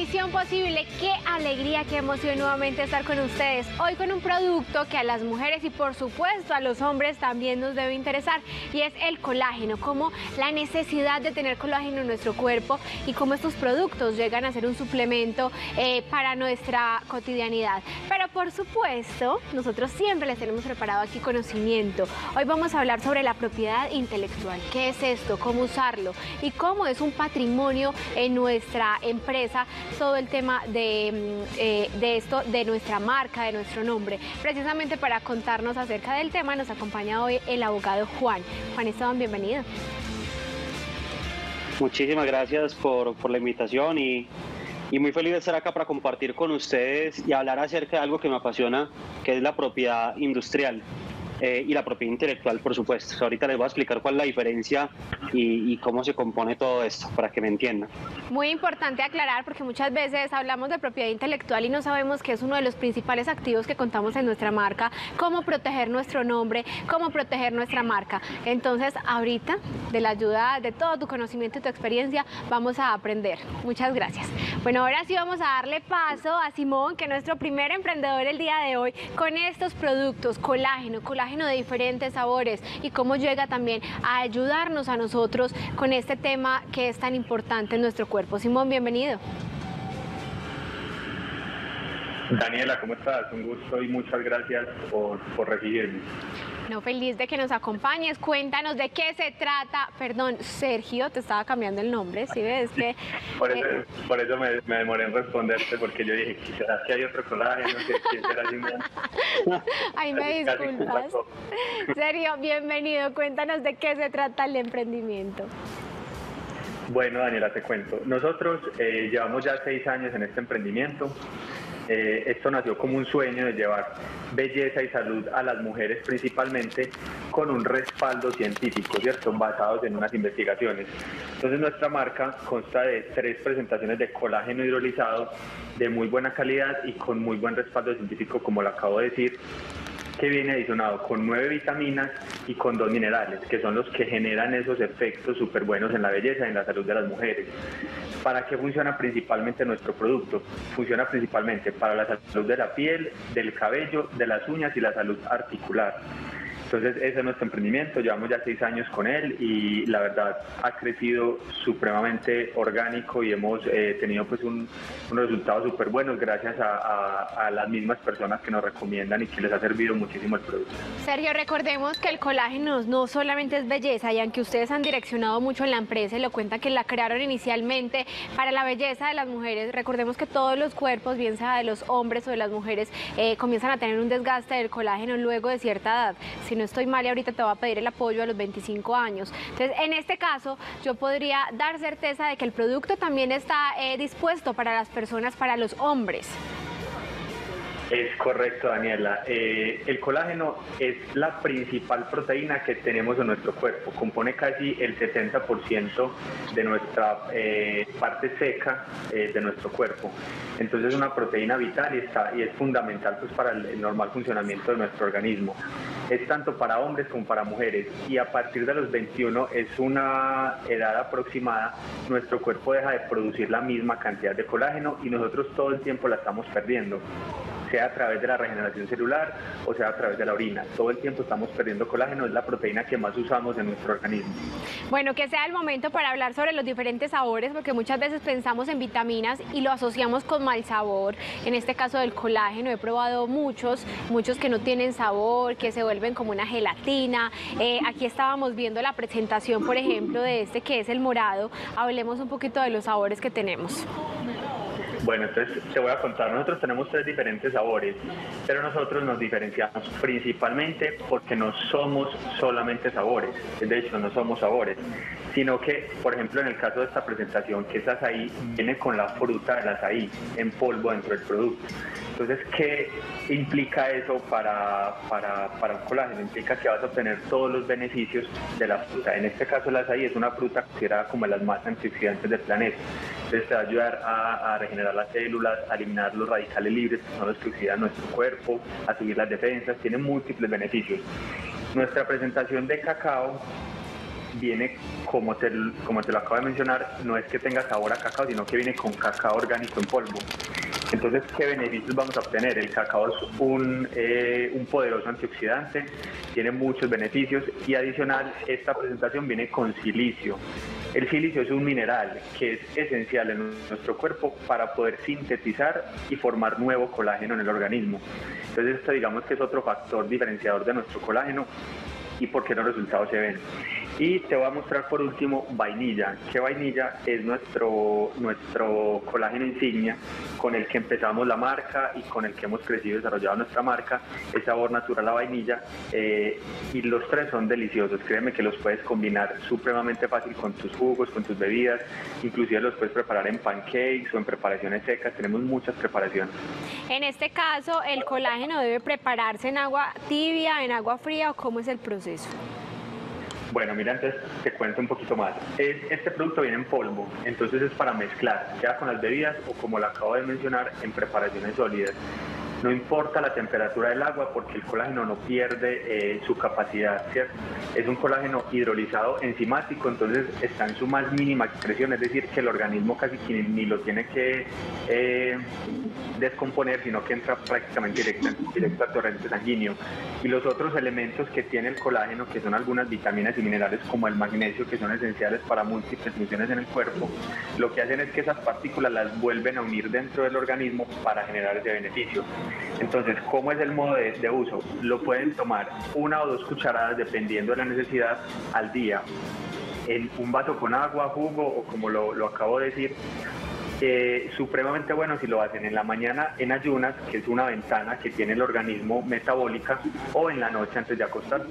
Misión Posible, qué alegría, qué emoción nuevamente estar con ustedes. Hoy con un producto que a las mujeres y por supuesto a los hombres también nos debe interesar, y es el colágeno, como la necesidad de tener colágeno en nuestro cuerpo y cómo estos productos llegan a ser un suplemento para nuestra cotidianidad. Pero por supuesto, nosotros siempre les tenemos preparado aquí conocimiento. Hoy vamos a hablar sobre la propiedad intelectual. ¿Qué es esto? ¿Cómo usarlo? Y cómo es un patrimonio en nuestra empresa todo el tema de esto, de nuestra marca, de nuestro nombre. Precisamente para contarnos acerca del tema nos acompaña hoy el abogado Juan. Juan Esteban, bienvenido. Muchísimas gracias por la invitación y muy feliz de estar acá para compartir con ustedes y hablar acerca de algo que me apasiona, que es la propiedad industrial. Y la propiedad intelectual, por supuesto. Ahorita les voy a explicar cuál es la diferencia y cómo se compone todo esto, para que me entiendan. Muy importante aclarar, porque muchas veces hablamos de propiedad intelectual y no sabemos que es uno de los principales activos que contamos en nuestra marca, cómo proteger nuestro nombre, cómo proteger nuestra marca. Entonces, ahorita, de la ayuda de todo tu conocimiento y tu experiencia, vamos a aprender. Muchas gracias. Bueno, ahora sí vamos a darle paso a Simón, que es nuestro primer emprendedor el día de hoy, con estos productos, colágeno de diferentes sabores, y cómo llega también a ayudarnos a nosotros con este tema que es tan importante en nuestro cuerpo. Simón, bienvenido. Daniela, ¿cómo estás? Un gusto y muchas gracias por recibirme. No, feliz de que nos acompañes. Cuéntanos de qué se trata. Perdón, Sergio, te estaba cambiando el nombre, ¿sí ves? Que, por eso me demoré en responderte, porque yo dije, ¿será que hay otro colágeno? ¿Quién será Simón? Ay, me disculpas. Sergio, bienvenido. Cuéntanos de qué se trata el emprendimiento. Bueno, Daniela, te cuento. Nosotros llevamos ya 6 años en este emprendimiento. Esto nació como un sueño de llevar belleza y salud a las mujeres, principalmente con un respaldo científico, ¿cierto? Basados en unas investigaciones. Entonces nuestra marca consta de 3 presentaciones de colágeno hidrolizado de muy buena calidad y con muy buen respaldo científico, como lo acabo de decir, que viene adicionado con 9 vitaminas y con 2 minerales, que son los que generan esos efectos súper buenos en la belleza y en la salud de las mujeres. ¿Para qué funciona principalmente nuestro producto? Funciona principalmente para la salud de la piel, del cabello, de las uñas y la salud articular. Entonces ese es nuestro emprendimiento, llevamos ya 6 años con él y la verdad ha crecido supremamente orgánico y hemos tenido pues unos resultados súper buenos gracias a las mismas personas que nos recomiendan y que les ha servido muchísimo el producto. Sergio, recordemos que el colágeno no solamente es belleza, y aunque ustedes han direccionado mucho en la empresa y lo cuentan que la crearon inicialmente para la belleza de las mujeres, recordemos que todos los cuerpos, bien sea de los hombres o de las mujeres, comienzan a tener un desgaste del colágeno luego de cierta edad. Si no estoy mal, y ahorita te voy a pedir el apoyo a los 25 años. Entonces, en este caso, yo podría dar certeza de que el producto también está dispuesto para las personas, para los hombres. Es correcto, Daniela. El colágeno es la principal proteína que tenemos en nuestro cuerpo. Compone casi el 70% de nuestra parte seca de nuestro cuerpo. Entonces es una proteína vital y es fundamental pues, para el normal funcionamiento de nuestro organismo. Es tanto para hombres como para mujeres, y a partir de los 21 es una edad aproximada, nuestro cuerpo deja de producir la misma cantidad de colágeno y nosotros todo el tiempo la estamos perdiendo, sea a través de la regeneración celular o sea a través de la orina. Todo el tiempo estamos perdiendo colágeno, es la proteína que más usamos en nuestro organismo. Bueno, que sea el momento para hablar sobre los diferentes sabores, porque muchas veces pensamos en vitaminas y lo asociamos con mal sabor. En este caso del colágeno he probado muchos que no tienen sabor, que se vuelven como una gelatina. Aquí estábamos viendo la presentación, por ejemplo, de este que es el morado. Hablemos un poquito de los sabores que tenemos. Bueno, entonces te voy a contar, nosotros tenemos 3 diferentes sabores, pero nosotros nos diferenciamos principalmente porque no somos solamente sabores, de hecho no somos sabores, sino que, por ejemplo, en el caso de esta presentación, que es azaí, viene con la fruta del azaí en polvo dentro del producto. Entonces, ¿qué implica eso para un colágeno? Implica que vas a obtener todos los beneficios de la fruta. En este caso, el azaí es una fruta considerada como las más antioxidantes del planeta. Entonces, te va a ayudar a regenerar las células, a eliminar los radicales libres, que son los que oxidan nuestro cuerpo, a subir las defensas. Tiene múltiples beneficios. Nuestra presentación de cacao viene, como te lo acabo de mencionar, no es que tenga sabor a cacao, sino que viene con cacao orgánico en polvo. Entonces, ¿qué beneficios vamos a obtener? El cacao es un poderoso antioxidante, tiene muchos beneficios y adicional, esta presentación viene con silicio. El silicio es un mineral que es esencial en nuestro cuerpo para poder sintetizar y formar nuevo colágeno en el organismo. Entonces, esto digamos que es otro factor diferenciador de nuestro colágeno y por qué los resultados se ven. Y te voy a mostrar por último vainilla, que vainilla es nuestro colágeno insignia con el que empezamos la marca y con el que hemos crecido y desarrollado nuestra marca. Es sabor natural a vainilla y los tres son deliciosos. Créeme que los puedes combinar supremamente fácil con tus jugos, con tus bebidas, inclusive los puedes preparar en pancakes o en preparaciones secas. Tenemos muchas preparaciones. En este caso, ¿el colágeno debe prepararse en agua tibia, en agua fría o cómo es el proceso? Bueno, mira, entonces te cuento un poquito más. Este producto viene en polvo, entonces es para mezclar, sea con las bebidas o como lo acabo de mencionar, en preparaciones sólidas. No importa la temperatura del agua porque el colágeno no pierde su capacidad, ¿cierto? Es un colágeno hidrolizado enzimático, entonces está en su más mínima expresión, es decir, que el organismo casi ni lo tiene que descomponer, sino que entra prácticamente directo al torrente sanguíneo. Y los otros elementos que tiene el colágeno, que son algunas vitaminas y minerales como el magnesio, que son esenciales para múltiples funciones en el cuerpo, lo que hacen es que esas partículas las vuelven a unir dentro del organismo para generar ese beneficio. Entonces, ¿cómo es el modo de uso? Lo pueden tomar 1 o 2 cucharadas, dependiendo de la necesidad, al día, en un vaso con agua, jugo o como lo acabo de decir. Supremamente bueno si lo hacen en la mañana en ayunas, que es una ventana que tiene el organismo metabólica, o en la noche antes de acostarse.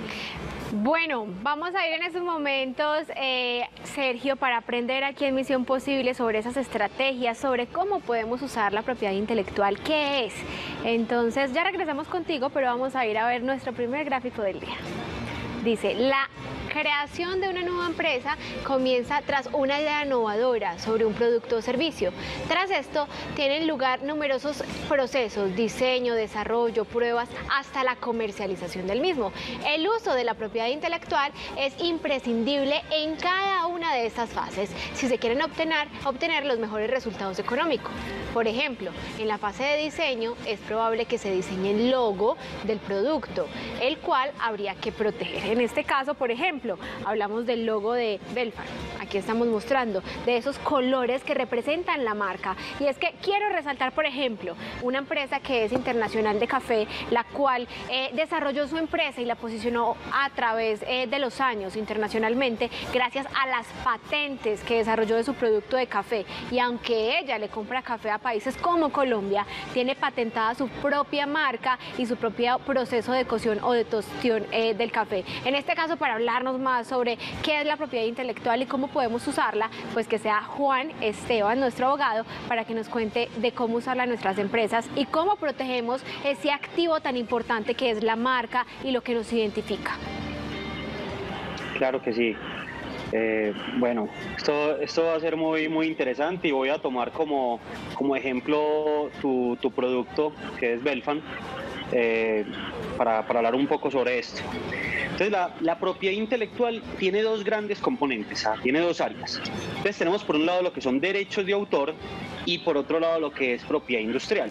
Bueno, vamos a ir en esos momentos, Sergio, para aprender aquí en Misión Posible sobre esas estrategias, sobre cómo podemos usar la propiedad intelectual, qué es. Entonces ya regresamos contigo, pero vamos a ir a ver nuestro primer gráfico del día. Dice, la creación de una nueva empresa comienza tras una idea innovadora sobre un producto o servicio. Tras esto, tienen lugar numerosos procesos, diseño, desarrollo, pruebas, hasta la comercialización del mismo. El uso de la propiedad intelectual es imprescindible en cada una de estas fases si se quieren obtener los mejores resultados económicos. Por ejemplo, en la fase de diseño es probable que se diseñe el logo del producto, el cual habría que proteger. En este caso, por ejemplo, hablamos del logo de Belfar. Aquí estamos mostrando de esos colores que representan la marca. Y es que quiero resaltar, por ejemplo, una empresa que es internacional de café, la cual desarrolló su empresa y la posicionó a través de los años internacionalmente gracias a las patentes que desarrolló de su producto de café. Y aunque ella le compra café a países como Colombia, tiene patentada su propia marca y su propio proceso de cocción o de tostión del café. En este caso, para hablarnos más sobre qué es la propiedad intelectual y cómo podemos usarla, pues que sea Juan Esteban, nuestro abogado, para que nos cuente de cómo usarla en nuestras empresas y cómo protegemos ese activo tan importante que es la marca y lo que nos identifica. Claro que sí. Bueno, esto va a ser muy interesante y voy a tomar como ejemplo tu producto, que es Belfan, para hablar un poco sobre esto. Entonces, la propiedad intelectual tiene 2 grandes componentes, tiene 2 áreas. Entonces, tenemos por un lado lo que son derechos de autor y por otro lado lo que es propiedad industrial.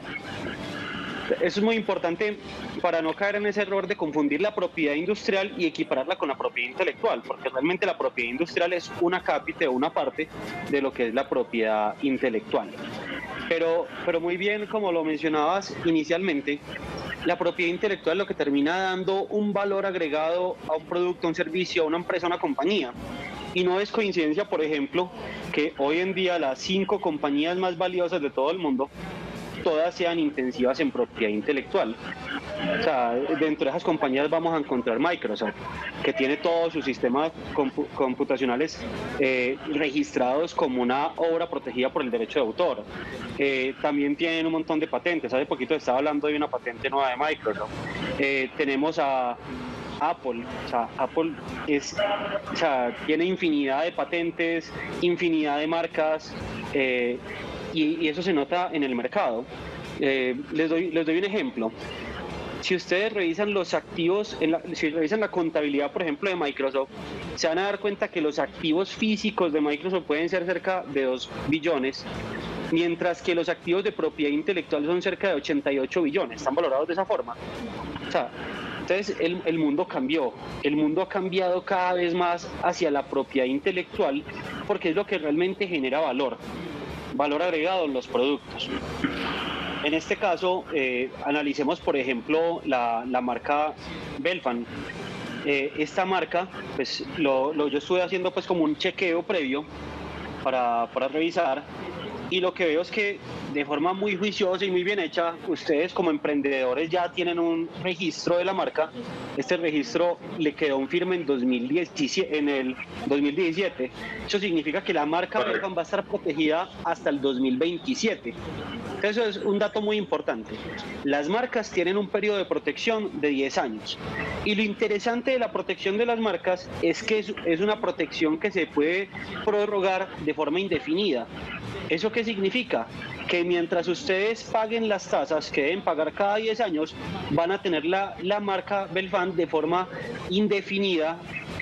Eso es muy importante para no caer en ese error de confundir la propiedad industrial y equipararla con la propiedad intelectual, porque realmente la propiedad industrial es una cápite o una parte de lo que es la propiedad intelectual. Pero muy bien, como lo mencionabas inicialmente, la propiedad intelectual es lo que termina dando un valor agregado a un producto, a un servicio, a una empresa, a una compañía. Y no es coincidencia, por ejemplo, que hoy en día las 5 compañías más valiosas de todo el mundo todas sean intensivas en propiedad intelectual. O sea, dentro de esas compañías vamos a encontrar Microsoft, que tiene todos sus sistemas computacionales registrados como una obra protegida por el derecho de autor. También tienen un montón de patentes. Hace poquito estaba hablando de una patente nueva de Microsoft. Tenemos a Apple, Apple tiene infinidad de patentes, infinidad de marcas, y eso se nota en el mercado. Les doy un ejemplo. si ustedes revisan los activos, si revisan la contabilidad, por ejemplo, de Microsoft, se van a dar cuenta que los activos físicos de Microsoft pueden ser cerca de 2 billones, mientras que los activos de propiedad intelectual son cerca de 88 billones, están valorados de esa forma. O sea, entonces el mundo cambió, el mundo ha cambiado cada vez más hacia la propiedad intelectual porque es lo que realmente genera valor agregado en los productos. En este caso, analicemos por ejemplo la marca Belfan. Esta marca, pues yo estuve haciendo pues como un chequeo previo para revisar, y lo que veo es que de forma muy juiciosa y muy bien hecha, ustedes como emprendedores ya tienen un registro de la marca. Este registro le quedó un firme en el 2017. Eso significa que la marca Belfan va a estar protegida hasta el 2027. Eso es un dato muy importante. Las marcas tienen un periodo de protección de 10 años. Y lo interesante de la protección de las marcas es que es una protección que se puede prorrogar de forma indefinida. ¿Eso qué significa? Que mientras ustedes paguen las tasas que deben pagar cada 10 años, van a tener la marca Belfan de forma indefinida,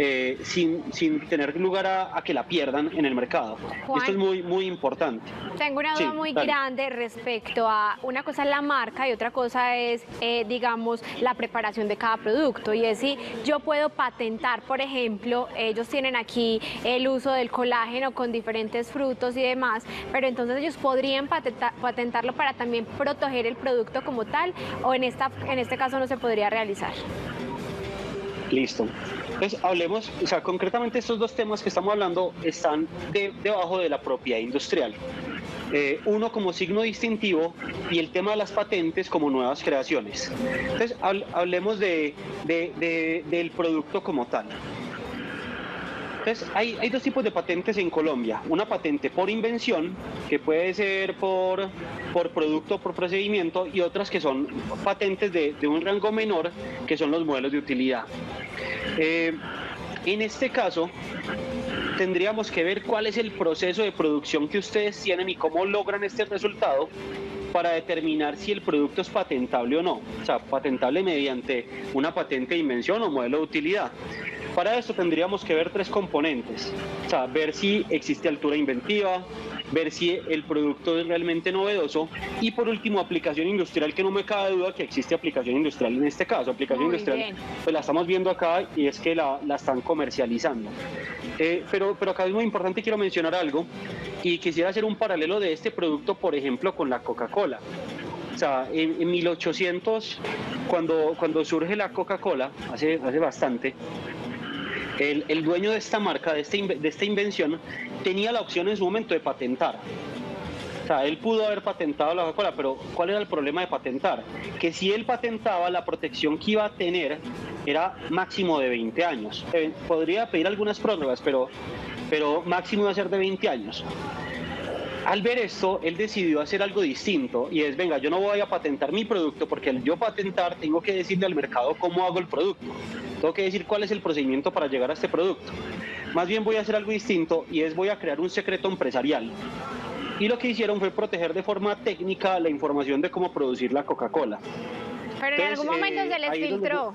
sin tener lugar a que la pierdan en el mercado. Juan, esto es muy, muy importante. Tengo una duda muy grande respecto a una cosa es la marca y otra cosa es, digamos, la preparación de cada producto. Y es si yo puedo patentar, por ejemplo, ellos tienen aquí el uso del colágeno con diferentes frutos y demás, pero entonces ellos podrían patentarlo para también proteger el producto como tal, o en este caso no se podría realizar. Listo. Entonces hablemos, o sea, concretamente estos dos temas que estamos hablando están debajo de la propiedad industrial. Uno como signo distintivo y el tema de las patentes como nuevas creaciones. Entonces hablemos del producto como tal. Entonces hay dos tipos de patentes en Colombia. Una patente por invención, que puede ser por producto o por procedimiento, y otras que son patentes de un rango menor, que son los modelos de utilidad. En este caso, tendríamos que ver cuál es el proceso de producción que ustedes tienen y cómo logran este resultado para determinar si el producto es patentable o no. O sea, patentable mediante una patente de invención o modelo de utilidad. Para eso tendríamos que ver 3 componentes. O sea, ver si existe altura inventiva, ver si el producto es realmente novedoso, y por último aplicación industrial, que no me cabe duda que existe aplicación industrial en este caso. Aplicación industrial, pues la estamos viendo acá y es que la están comercializando. Pero acá es muy importante, quiero mencionar algo y quisiera hacer un paralelo de este producto, por ejemplo, con la Coca-Cola. O sea, en 1800, cuando surge la Coca-Cola, hace bastante, el dueño de esta marca, de esta invención, tenía la opción en su momento de patentar. O sea, él pudo haber patentado la Coca-Cola, pero ¿cuál era el problema de patentar? Que si él patentaba, la protección que iba a tener era máximo de 20 años. Podría pedir algunas prórrogas, pero máximo iba a ser de 20 años. Al ver esto, él decidió hacer algo distinto, y es, venga, yo no voy a patentar mi producto, porque al yo patentar tengo que decirle al mercado cómo hago el producto. Tengo que decir cuál es el procedimiento para llegar a este producto. Más bien voy a hacer algo distinto, y es voy a crear un secreto empresarial. Y lo que hicieron fue proteger de forma técnica la información de cómo producir la Coca-Cola. Pero en algún momento se les filtró.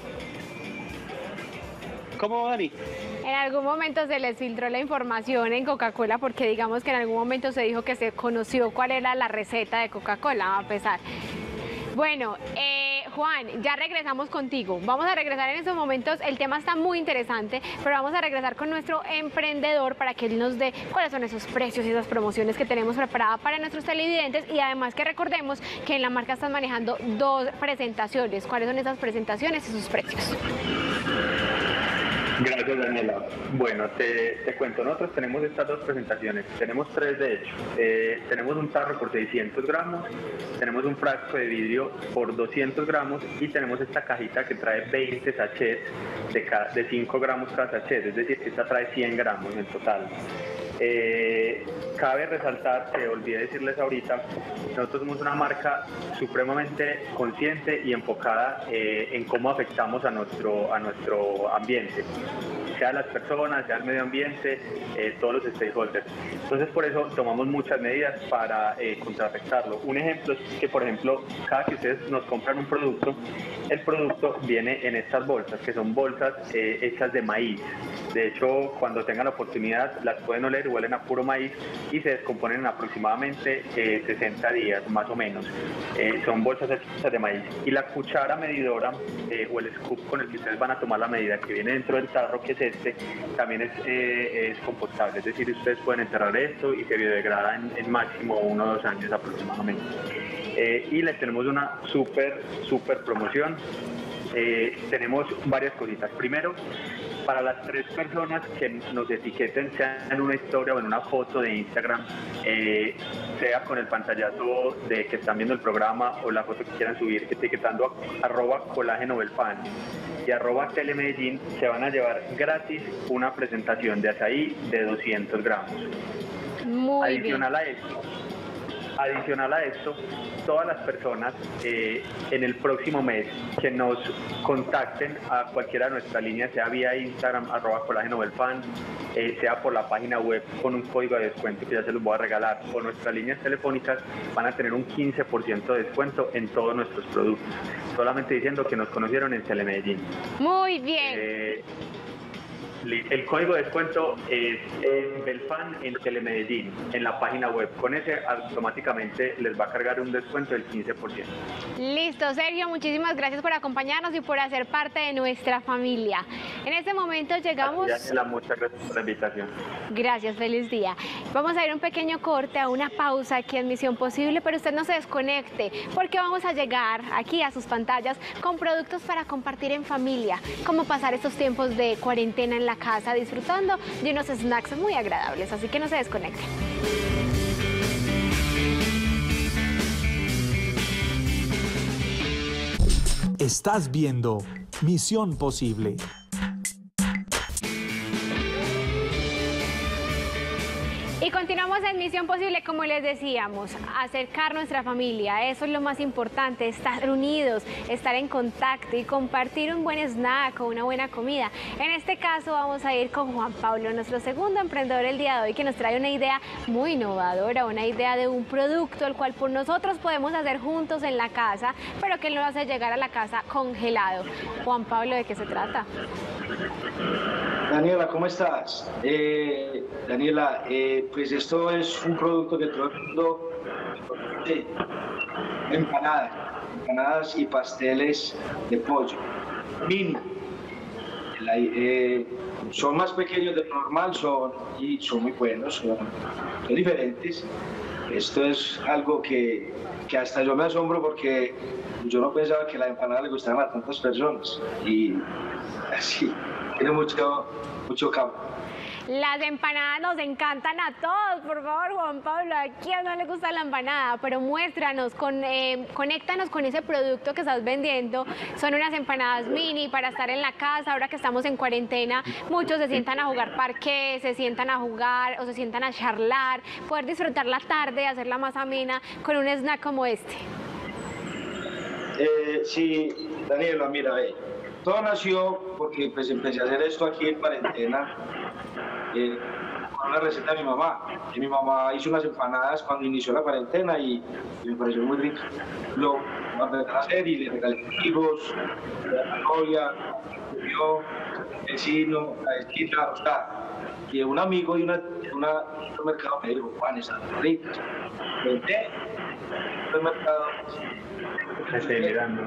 ¿Cómo, Dani? En algún momento se les filtró la información en Coca-Cola, porque digamos que en algún momento se dijo que se conoció cuál era la receta de Coca-Cola, a pesar. Bueno, Juan, ya regresamos contigo. Vamos a regresar en estos momentos. El tema está muy interesante, pero vamos a regresar con nuestro emprendedor para que él nos dé cuáles son esos precios y esas promociones que tenemos preparadas para nuestros televidentes, y además que recordemos que en la marca están manejando 2 presentaciones. ¿Cuáles son esas presentaciones y sus precios? Gracias, Daniela. Bueno, te cuento, nosotros tenemos estas 2 presentaciones, tenemos 3 de hecho. Tenemos un tarro por 600 gramos, tenemos un frasco de vidrio por 200 gramos y tenemos esta cajita que trae 20 sachets de 5 gramos cada sachet, es decir, que esta trae 100 gramos en total. Cabe resaltar, que olvidé decirles ahorita, nosotros somos una marca supremamente consciente y enfocada en cómo afectamos a nuestro ambiente. sea las personas, sea el medio ambiente, todos los stakeholders. Entonces por eso tomamos muchas medidas para contrarrestarlo. Un ejemplo es que, por ejemplo, cada que ustedes nos compran un producto, el producto viene en estas bolsas, que son bolsas hechas de maíz. De hecho, cuando tengan la oportunidad, las pueden oler, huelen a puro maíz y se descomponen en aproximadamente 60 días, más o menos. Son bolsas hechas de maíz. Y la cuchara medidora o el scoop con el que ustedes van a tomar la medida que viene dentro del tarro, que es este, también es compostable. Es decir, ustedes pueden enterrar esto y se biodegrada en máximo 1 o 2 años aproximadamente. Y les tenemos una súper promoción. Tenemos varias cositas. Primero, para las 3 personas que nos etiqueten, sea en una historia o en una foto de Instagram, sea con el pantallazo de que están viendo el programa o la foto que quieran subir, etiquetando @colágenobelfan y @telemedellín, se van a llevar gratis una presentación de azaí de 200 gramos. Muy bien. Adicional a esto, todas las personas en el próximo mes que nos contacten a cualquiera de nuestras líneas, sea vía Instagram, @colágenobelfan, sea por la página web con un código de descuento que ya se los voy a regalar, o nuestras líneas telefónicas, van a tener un 15% de descuento en todos nuestros productos, solamente diciendo que nos conocieron en Telemedellín. Muy bien. El código de descuento es Belfan en Telemedellín, en la página web. Con ese automáticamente les va a cargar un descuento del 15%. Listo, Sergio, muchísimas gracias por acompañarnos y por hacer parte de nuestra familia. En este momento llegamos... Muchas gracias por la invitación. Gracias, feliz día. Vamos a ir un pequeño corte, a una pausa aquí en Misión Posible, pero usted no se desconecte, porque vamos a llegar aquí a sus pantallas con productos para compartir en familia, cómo pasar estos tiempos de cuarentena en la casa disfrutando de unos snacks muy agradables, así que no se desconecten. Estás viendo Misión Posible. Y continuamos en Misión Posible, como les decíamos, acercar nuestra familia, eso es lo más importante, estar unidos, estar en contacto y compartir un buen snack o una buena comida. En este caso vamos a ir con Juan Pablo, nuestro segundo emprendedor el día de hoy, que nos trae una idea muy innovadora, una idea de un producto el cual por nosotros podemos hacer juntos en la casa, pero que lo hace llegar a la casa congelado. Juan Pablo, ¿de qué se trata? Daniela, ¿cómo estás? Daniela, pues esto es un producto que todo el mundo... empanadas y pasteles de pollo, mini. Son más pequeños de lo normal, son muy buenos, son diferentes. Esto es algo que hasta yo me asombro porque yo no pensaba que la empanada le gustaran a tantas personas y así, tiene mucho campo. Las empanadas nos encantan a todos, por favor, Juan Pablo, ¿a quién no le gusta la empanada? Pero muéstranos, conéctanos con ese producto que estás vendiendo. Son unas empanadas mini para estar en la casa, ahora que estamos en cuarentena, muchos se sientan a jugar parqué, se sientan a jugar o se sientan a charlar, poder disfrutar la tarde, hacerla más amena con un snack como este. Sí, Daniela, mira, todo nació porque pues empecé a hacer esto aquí en cuarentena. Con una receta de mi mamá. Mi mamá hizo unas empanadas cuando inició la cuarentena y me pareció muy rico. Lo mandé a hacer y le regalé amigos, a la novia, yo, vecino, la esquina, o sea, y un amigo y un mercado me dijo, Juan, están ricas. Vendé el mercado. Estoy mirando.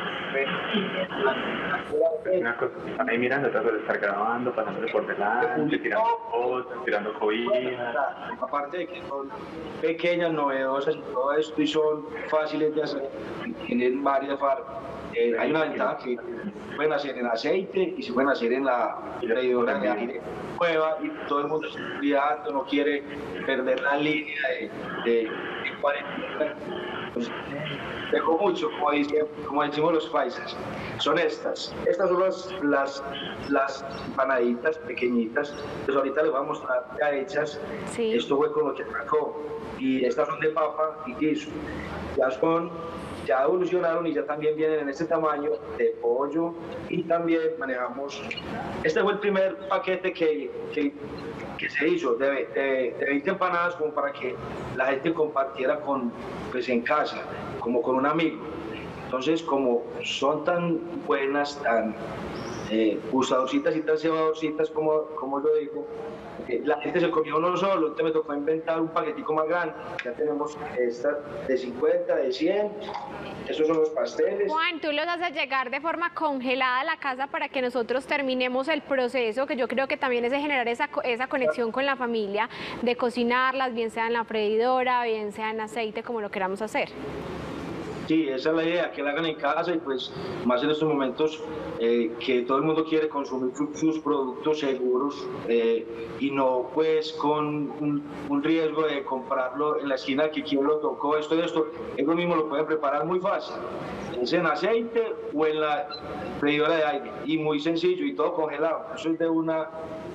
Una cosa, están ahí mirando, otra cosa estar grabando, pasándole por delante, tirando cosas, tirando cobijas. Aparte de que son pequeñas, novedosas y todo esto, y son fáciles de hacer, tienen varias formas. Hay una ventaja que se pueden hacer en aceite y se pueden hacer en la freidora de aire nueva y todo el mundo está cuidando, no quiere perder la línea de cuarentena. Pues, dejo mucho, como decimos los paisas, son estas. Estas son las empanaditas pequeñitas, pues ahorita les voy a mostrar ya hechas. Sí. Esto fue con lo que sacó. Y estas son de papa y guiso. Ya son ya evolucionaron y ya también vienen en este tamaño de pollo, y también manejamos, este fue el primer paquete que se hizo de 20 empanadas, como para que la gente compartiera pues en casa, como con un amigo. Entonces, como son tan buenas, tan gustadorcitas y tan cebadorcitas, como lo digo, la gente se comió uno solo, entonces me tocó inventar un paquetico más grande. Ya tenemos estas de 50, de 100, esos son los pasteles. Juan, tú los haces llegar de forma congelada a la casa para que nosotros terminemos el proceso, que yo creo que también es de generar esa conexión con la familia, de cocinarlas, bien sea en la freidora, bien sea en aceite, como lo queramos hacer. Sí, esa es la idea, que la hagan en casa, y pues más en estos momentos que todo el mundo quiere consumir sus productos seguros, y no pues con un riesgo de comprarlo en la esquina, que quien lo tocó, esto, ellos mismos lo pueden preparar muy fácil, es en aceite o en la freidora de aire, y muy sencillo y todo congelado. Eso es de una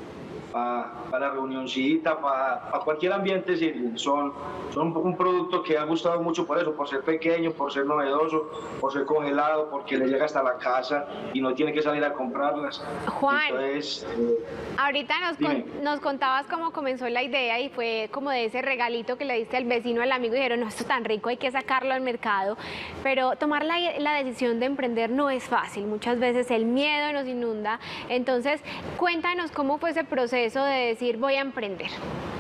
para la reunioncita, para cualquier ambiente sirven. Son un producto que ha gustado mucho por eso, por ser pequeño, por ser novedoso, por ser congelado, porque le llega hasta la casa y no tiene que salir a comprarlas. Juan, entonces, ahorita nos contabas cómo comenzó la idea, y fue como de ese regalito que le diste al vecino, al amigo, y dijeron, no, esto es tan rico, hay que sacarlo al mercado. Pero tomar la decisión de emprender no es fácil, muchas veces el miedo nos inunda. Entonces, cuéntanos cómo fue ese proceso de decir, voy a emprender.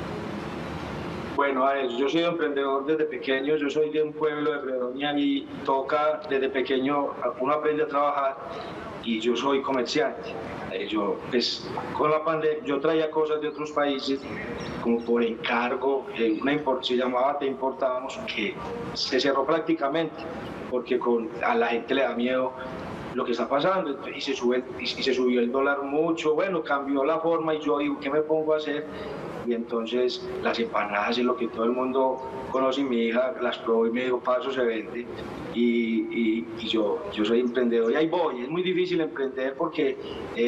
Bueno, yo soy emprendedor desde pequeño, yo soy de un pueblo de Fredonia, y toca desde pequeño, uno aprende a trabajar, y yo soy comerciante. Yo, pues, con la pandemia, yo traía cosas de otros países, como por encargo, se llamaba Te Importábamos, que se cerró prácticamente, porque a la gente le da miedo lo que está pasando, y se subió el dólar mucho. Bueno, cambió la forma, y yo digo, ¿qué me pongo a hacer? Y entonces las empanadas es lo que todo el mundo conoce, y mi hija las probó y me dijo, paso, se vende. Y yo soy emprendedor, y ahí voy. Es muy difícil emprender porque,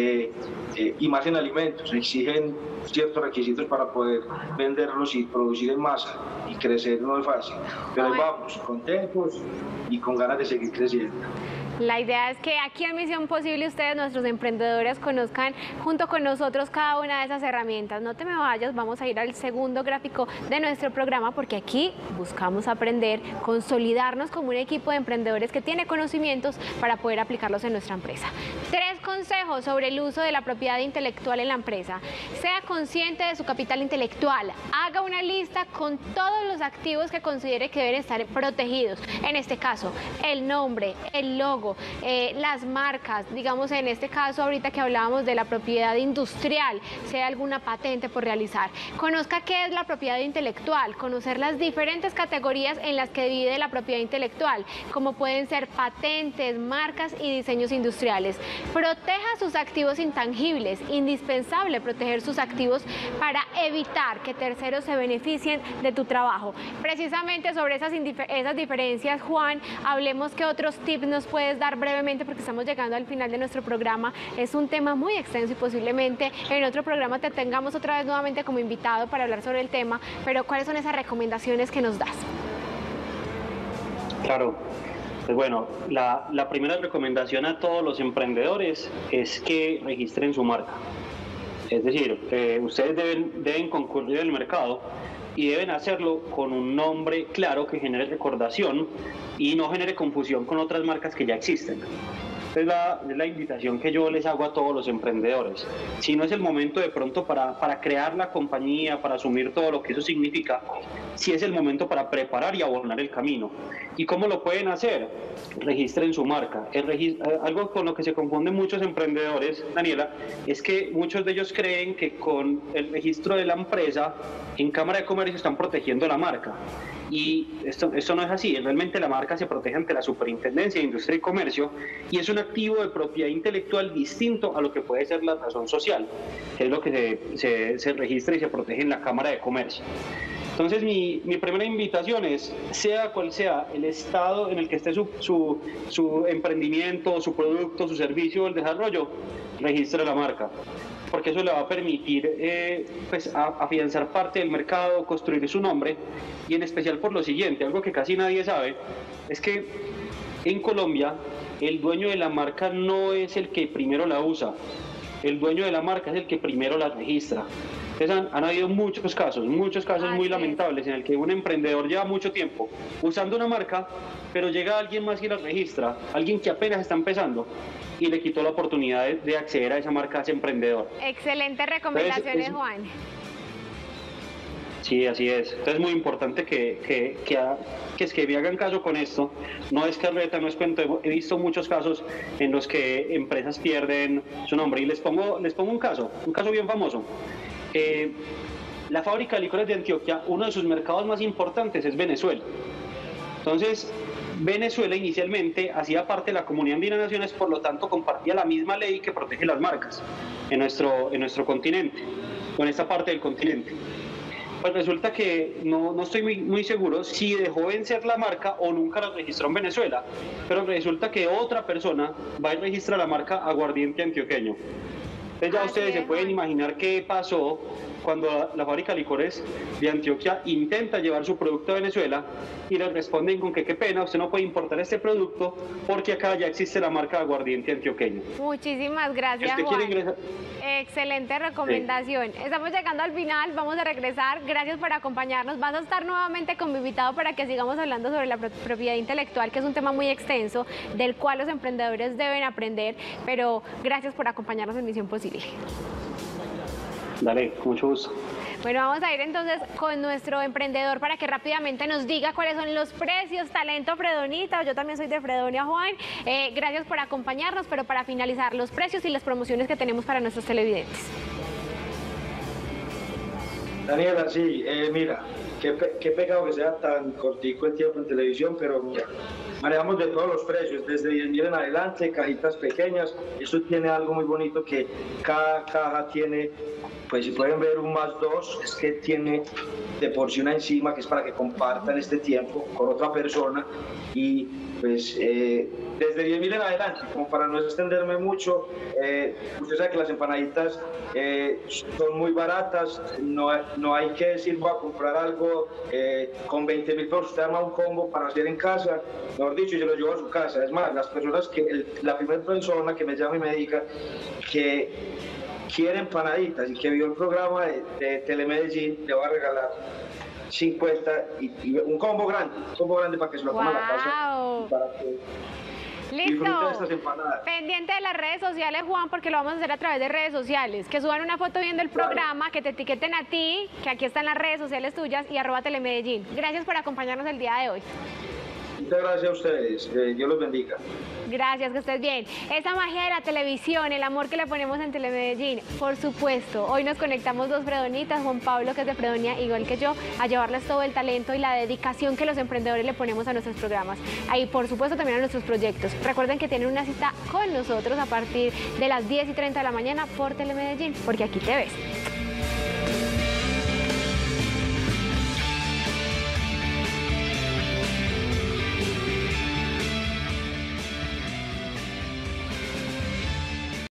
y más en alimentos, exigen ciertos requisitos para poder venderlos y producir en masa, y crecer no es fácil. Pero ahí vamos, contentos y con ganas de seguir creciendo. La idea es que aquí en Misión Posible ustedes, nuestros emprendedores, conozcan junto con nosotros cada una de esas herramientas. No te me vayas, vamos a ir al segundo gráfico de nuestro programa, porque aquí buscamos aprender, consolidarnos como un equipo de emprendedores que tiene conocimientos para poder aplicarlos en nuestra empresa. 3 consejos sobre el uso de la propiedad intelectual en la empresa. Sea consciente de su capital intelectual. Haga una lista con todos los activos que considere que deben estar protegidos. En este caso, el nombre, el logo, las marcas, digamos en este caso ahorita que hablábamos de la propiedad industrial, si hay alguna patente por realizar. Conozca qué es la propiedad intelectual, conocer las diferentes categorías en las que divide la propiedad intelectual, como pueden ser patentes, marcas y diseños industriales. Proteja sus activos intangibles, indispensable proteger sus activos para evitar que terceros se beneficien de tu trabajo. Precisamente sobre esas diferencias, Juan, hablemos qué otros tips nos puedes dar brevemente, porque estamos llegando al final de nuestro programa. Es un tema muy extenso y posiblemente en otro programa te tengamos otra vez nuevamente como invitado para hablar sobre el tema, pero ¿cuáles son esas recomendaciones que nos das? Claro, pues bueno, la primera recomendación a todos los emprendedores es que registren su marca. Es decir, ustedes deben concurrir al mercado, y deben hacerlo con un nombre claro que genere recordación y no genere confusión con otras marcas que ya existen. Es la invitación que yo les hago a todos los emprendedores. Si no es el momento de pronto para crear la compañía, para asumir todo lo que eso significa, sí es el momento para preparar y abonar el camino. ¿Y cómo lo pueden hacer? Registren su marca. Algo con lo que se confunden muchos emprendedores, Daniela, es que muchos de ellos creen que con el registro de la empresa en Cámara de Comercio están protegiendo la marca. Y esto no es así. Realmente la marca se protege ante la Superintendencia de Industria y Comercio, y es un activo de propiedad intelectual distinto a lo que puede ser la razón social, que es lo que se registra y se protege en la Cámara de Comercio. Entonces mi primera invitación es, sea cual sea el estado en el que esté su emprendimiento, su producto, su servicio o el desarrollo, registre la marca, porque eso le va a permitir pues, afianzar parte del mercado, construir su nombre, y en especial por lo siguiente, algo que casi nadie sabe, es que en Colombia el dueño de la marca no es el que primero la usa, el dueño de la marca es el que primero la registra. Entonces han habido muchos casos muy lamentables en el que un emprendedor lleva mucho tiempo usando una marca, pero llega alguien más y la registra, alguien que apenas está empezando, y le quitó la oportunidad de acceder a esa marca a ese emprendedor. Excelentes recomendaciones, Juan. Sí, así es. Entonces es muy importante que me hagan caso con esto. No es carreta, no es cuento. He visto muchos casos en los que empresas pierden su nombre. Y les pongo un caso bien famoso. La fábrica de licores de Antioquia, uno de sus mercados más importantes es Venezuela. Entonces, Venezuela inicialmente hacía parte de la Comunidad Andina de Naciones, por lo tanto compartía la misma ley que protege las marcas en nuestro continente, o en esta parte del continente. Pues resulta que no estoy muy seguro si dejó vencer la marca o nunca la registró en Venezuela, pero resulta que otra persona va y registra la marca Aguardiente Antioqueño. Entonces ya ustedes se pueden imaginar qué pasó cuando la fábrica de licores de Antioquia intenta llevar su producto a Venezuela y les responden con que qué pena, usted no puede importar este producto porque acá ya existe la marca de Aguardiente Antioqueño. Muchísimas gracias, si Juan. Excelente recomendación. Sí. Estamos llegando al final, vamos a regresar. Gracias por acompañarnos. Vas a estar nuevamente con mi invitado para que sigamos hablando sobre la propiedad intelectual, que es un tema muy extenso, del cual los emprendedores deben aprender, pero gracias por acompañarnos en Misión Posible. Dale, con mucho gusto. Bueno, vamos a ir entonces con nuestro emprendedor para que rápidamente nos diga cuáles son los precios. Talento Fredonita, yo también soy de Fredonia, Juan. Gracias por acompañarnos, pero para finalizar, los precios y las promociones que tenemos para nuestros televidentes. Daniela, sí, mira, qué pecado que sea tan cortico el tiempo en televisión, pero mira, manejamos de todos los precios, desde 10.000 en adelante, cajitas pequeñas. Esto tiene algo muy bonito, que cada caja tiene, pues si pueden ver, un +2, es que tiene de por sí una enzima que es para que compartan este tiempo con otra persona. Y pues desde 10.000 en adelante, como para no extenderme mucho, usted sabe que las empanaditas son muy baratas, no hay que decir voy a comprar algo con 20.000 pesos, usted arma un combo para hacer en casa, mejor dicho, y se lo llevo a su casa. Es más, las personas la primera persona que me llama y me diga que quiere empanaditas y que vio el programa de Telemedellín, le voy a regalar 50 y un combo grande para que se lo coma a la casa, para que disfruten de estas empanadas. Pendiente de las redes sociales, Juan, porque lo vamos a hacer a través de redes sociales, que suban una foto viendo el programa, que te etiqueten a ti, que aquí están las redes sociales tuyas, y @Telemedellín. Gracias por acompañarnos el día de hoy. Muchas gracias a ustedes, Dios los bendiga. Gracias, que estés bien. Esa magia de la televisión, el amor que le ponemos en Telemedellín, por supuesto. Hoy nos conectamos dos fredonitas, Juan Pablo, que es de Fredonia, igual que yo, a llevarles todo el talento y la dedicación que los emprendedores le ponemos a nuestros programas. Ahí, por supuesto, también a nuestros proyectos. Recuerden que tienen una cita con nosotros a partir de las 10:30 de la mañana por Telemedellín, porque aquí te ves.